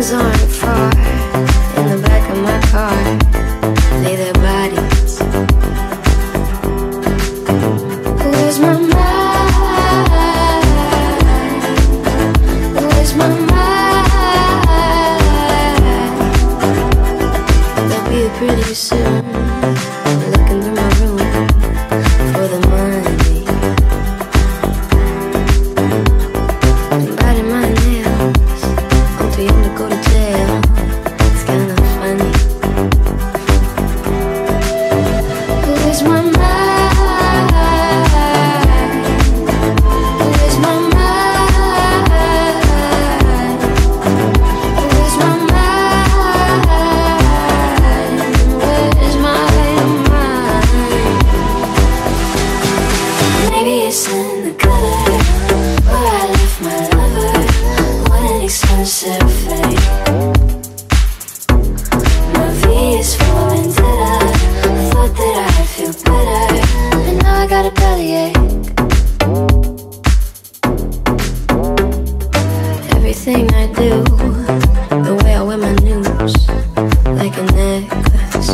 friends aren't far. In the back of my car, lay their bodies. Where's my mind? Where's my mind? They'll be pretty soon, looking through my room for the money. And biting my nails, I'm too young to go to jail. It's kinda funny. Where's my mind? Where's my mind? Where's my mind? Where's my mind? Maybe it's in the gutter where I left my lover. What an expensive fate. My V is for vendetta. I thought that I'd feel better, and now I got a bellyache. Everything I do, the way I wear my news, like a necklace.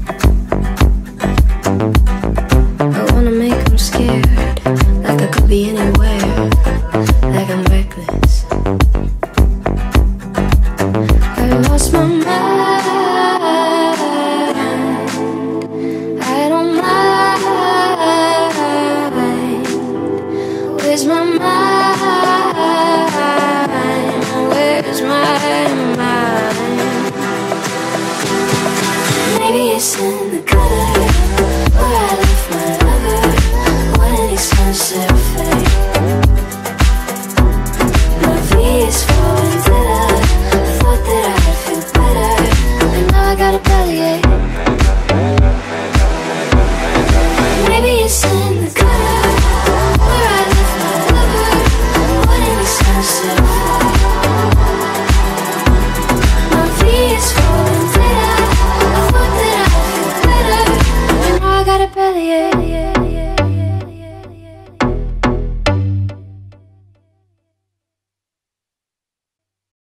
I wanna make them scared, like I could be anywhere, like I'm reckless. I lost my mind. I don't mind. Where's my mind? Where's my mind? Maybe it's in the gutter where I left my lover. What an expensive fate. My V is for vendetta. I thought that I'd feel better, and now I got a bellyache. Maybe it's in the gutter where I left my lover. What an expensive fate. My V is for vendetta. I thought that I'd feel better, and now I got a bellyache.